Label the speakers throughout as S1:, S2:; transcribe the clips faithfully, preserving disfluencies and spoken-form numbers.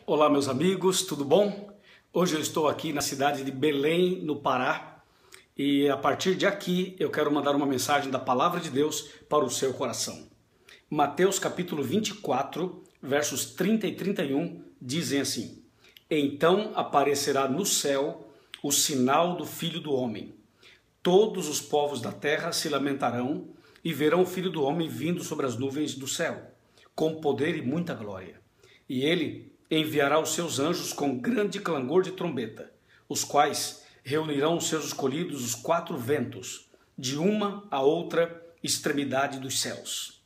S1: Olá, meus amigos, tudo bom? Hoje eu estou aqui na cidade de Belém, no Pará, e a partir de aqui eu quero mandar uma mensagem da Palavra de Deus para o seu coração. Mateus capítulo vinte e quatro, versos trinta e trinta e um, dizem assim: Então aparecerá no céu o sinal do Filho do Homem. Todos os povos da terra se lamentarão e verão o Filho do Homem vindo sobre as nuvens do céu, com poder e muita glória. E ele enviará os seus anjos com grande clangor de trombeta, os quais reunirão os seus escolhidos os quatro ventos, de uma a outra extremidade dos céus.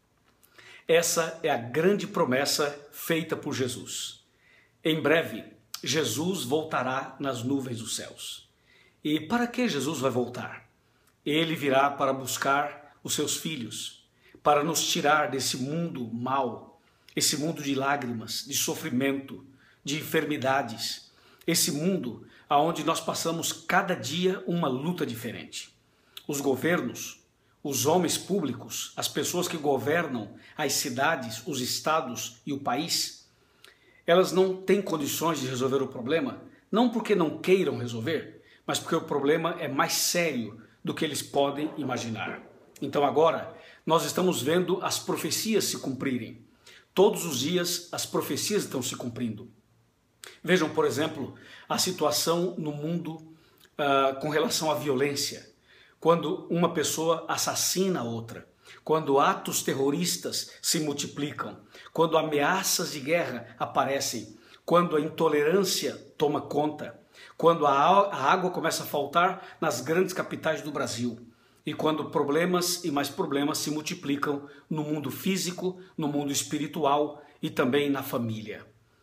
S1: Essa é a grande promessa feita por Jesus. Em breve, Jesus voltará nas nuvens dos céus. E para que Jesus vai voltar? Ele virá para buscar os seus filhos, para nos tirar desse mundo mau, esse mundo de lágrimas, de sofrimento, de enfermidades, esse mundo onde nós passamos cada dia uma luta diferente. Os governos, os homens públicos, as pessoas que governam as cidades, os estados e o país, elas não têm condições de resolver o problema, não porque não queiram resolver, mas porque o problema é mais sério do que eles podem imaginar. Então agora nós estamos vendo as profecias se cumprirem. Todos os dias as profecias estão se cumprindo. Vejam, por exemplo, a situação no mundo uh, com relação à violência. Quando uma pessoa assassina a outra, quando atos terroristas se multiplicam, quando ameaças de guerra aparecem, quando a intolerância toma conta, quando a, a água começa a faltar nas grandes capitais do Brasil. E quando problemas e mais problemas se multiplicam no mundo físico, no mundo espiritual e também na família.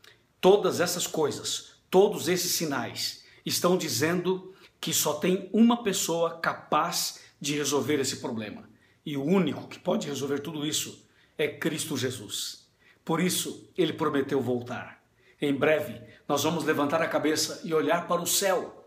S1: Todas essas coisas, todos esses sinais estão dizendo que só tem uma pessoa capaz de resolver esse problema. E o único que pode resolver tudo isso é Cristo Jesus. Por isso, ele prometeu voltar. Em breve, nós vamos levantar a cabeça e olhar para o céu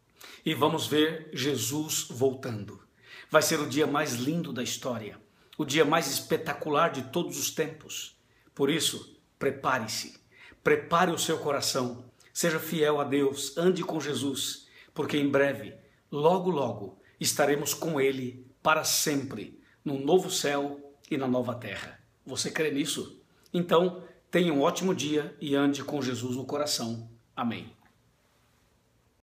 S1: e vamos ver Jesus voltando. Vai ser o dia mais lindo da história, o dia mais espetacular de todos os tempos. Por isso, prepare-se, prepare o seu coração, seja fiel a Deus, ande com Jesus, porque em breve, logo logo, estaremos com Ele para sempre, no novo céu e na nova terra. Você crê nisso? Então, tenha um ótimo dia e ande com Jesus no coração. Amém.